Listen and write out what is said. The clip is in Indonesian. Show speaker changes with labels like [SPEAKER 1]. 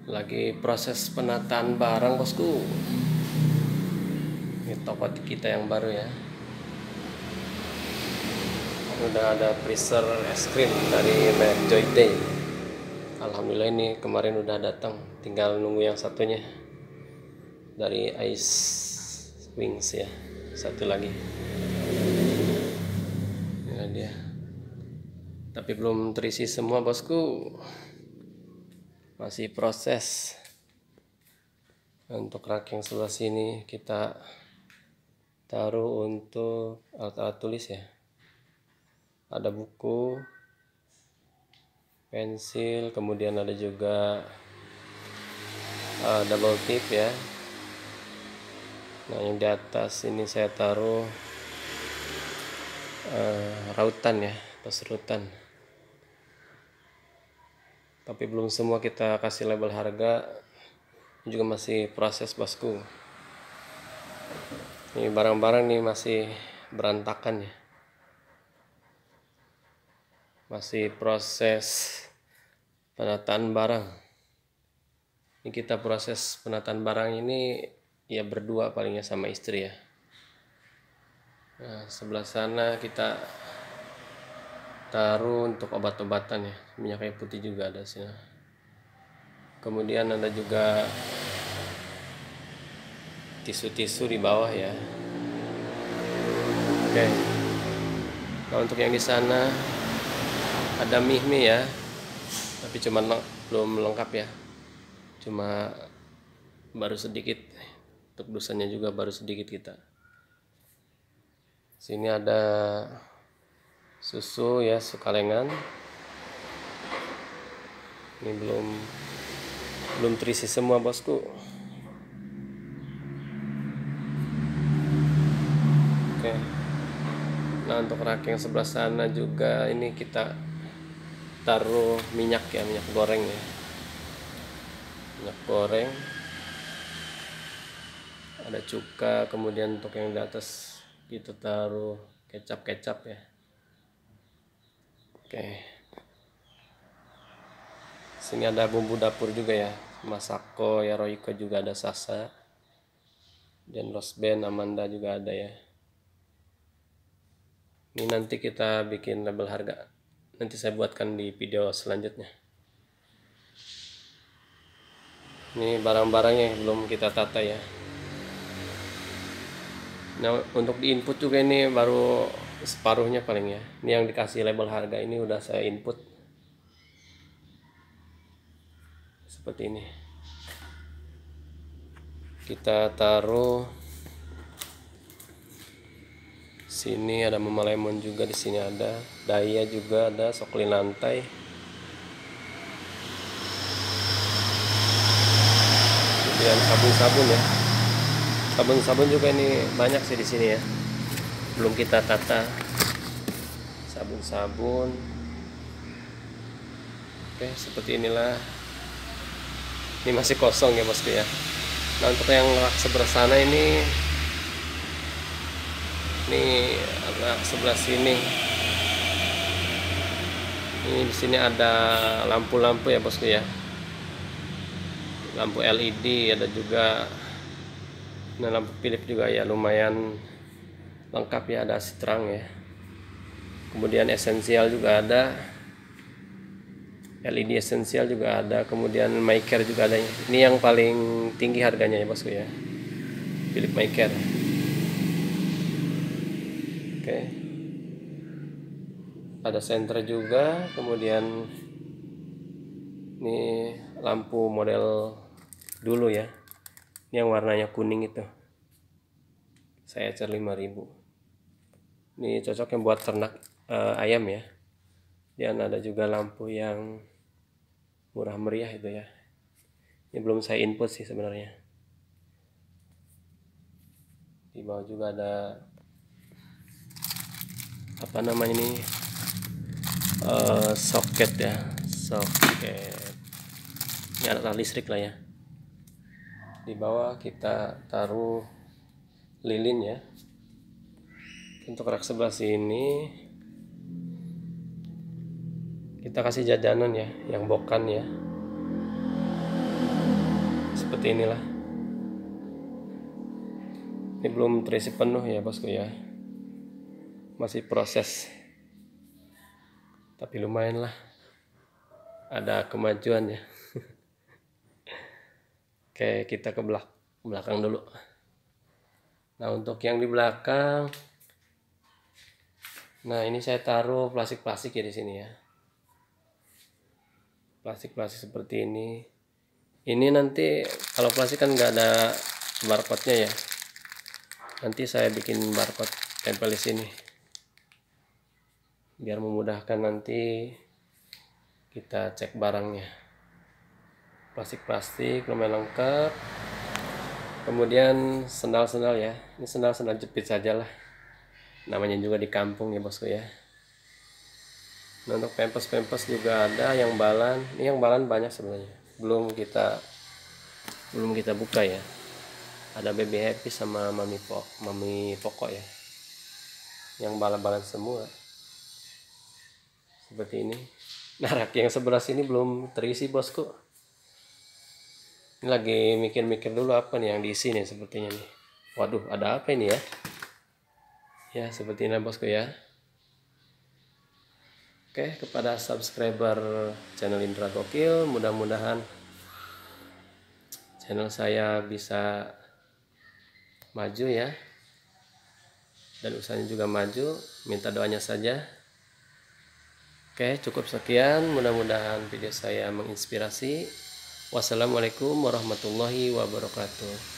[SPEAKER 1] Lagi proses penataan barang, bosku. Ini toko kita yang baru ya. Udah ada freezer es krim dari merek Joy Day. Alhamdulillah ini kemarin udah datang, tinggal nunggu yang satunya dari Ice Wings ya, satu lagi. Ini dia. Tapi belum terisi semua, bosku. Masih proses. Untuk rak yang sebelah sini kita taruh untuk alat-alat tulis ya. Ada buku, pensil, kemudian ada juga double tip ya. Nah, yang di atas ini saya taruh rautan ya, atau serutan. Tapi belum semua kita kasih label harga, ini juga masih proses, bosku. Ini barang-barang nih masih berantakan ya, masih proses penataan barang. Ini kita proses penataan barang ini ya berdua palingnya sama istri ya. Nah, sebelah sana kita taruh untuk obat-obatan ya, minyak kayu putih juga ada sini. Kemudian ada juga tisu-tisu di bawah ya. Oke. Nah, untuk yang di sana ada mie ya, tapi belum lengkap ya, cuma baru sedikit. Untuk dosanya juga baru sedikit kita. Sini ada susu ya, sukalengan. Ini belum terisi semua, bosku. Oke. Nah, untuk rak yang sebelah sana juga ini kita taruh minyak ya, minyak goreng ya. Minyak goreng. Ada cuka, kemudian untuk yang di atas kita taruh kecap ya. Oke. Sini ada bumbu dapur juga ya, Masako ya, Royco juga ada, Sasa dan Rosben, Amanda juga ada ya. Ini nanti kita bikin label harga, nanti saya buatkan di video selanjutnya. Ini barang-barangnya yang belum kita tata ya. Nah, untuk di input juga ini baru separuhnya paling ya. Ini yang dikasih label harga ini udah saya input seperti ini. Kita taruh sini, ada Mama Lemon juga, di sini ada Daya juga, ada Soklin lantai. Kemudian sabun-sabun ya. Sabun-sabun juga ini banyak sih di sini ya. Belum kita tata. Sabun-sabun. Oke, seperti inilah. Ini masih kosong ya, bosku ya. Nah, untuk yang rak sebelah sana ini rak sebelah sini. Ini di sini ada lampu-lampu ya, bosku ya. Lampu LED ada juga. Nah, lampu Philips juga ya, lumayan lengkap ya, ada asli terang ya. Kemudian esensial juga ada, LED esensial juga ada, kemudian MyCare juga ada. Ini yang paling tinggi harganya ya, bosku ya, Philips MyCare. Oke. Ada senter juga, kemudian ini lampu model dulu ya. Ini yang warnanya kuning itu. Saya car 5.000. Ini cocok yang buat ternak ayam ya. Dan ada juga lampu yang murah meriah itu ya. Ini belum saya input sih sebenarnya. Di bawah juga ada apa namanya ini, soket ya, soket. Ini alat listrik lah ya. Di bawah kita taruh lilin ya. Untuk rak sebelah sini kita kasih jajanan ya, yang bokan ya. seperti inilah. Ini belum terisi penuh ya bosku ya, masih proses, tapi lumayan lah, ada kemajuan ya. Oke, kita ke belakang dulu. Nah, untuk yang di belakang, nah ini saya taruh plastik-plastik ya di sini ya, plastik-plastik seperti ini. Ini nanti kalau plastik kan nggak ada barcode-nya ya, nanti saya bikin barcode tempel di sini biar memudahkan nanti kita cek barangnya. Plastik-plastik lumayan lengkap. Kemudian sendal-sendal ya, ini sendal-sendal jepit saja lah, namanya juga di kampung ya bosku ya. Nah, untuk pampers juga ada yang balan. Ini yang balan banyak sebenarnya, belum kita buka ya. Ada Baby Happy sama Mami Pokok ya, yang balan-balan semua seperti ini. Nah, rak yang sebelah sini belum terisi bosku. Ini lagi mikir-mikir dulu apa nih yang diisi nih sepertinya nih. Waduh, ada apa ini ya? Ya, seperti ini bosku ya. Oke, kepada subscriber channel Indra Gokil, mudah-mudahan channel saya bisa maju ya, dan usahanya juga maju, minta doanya saja. Oke, cukup sekian, mudah-mudahan video saya menginspirasi. Wassalamualaikum warahmatullahi wabarakatuh.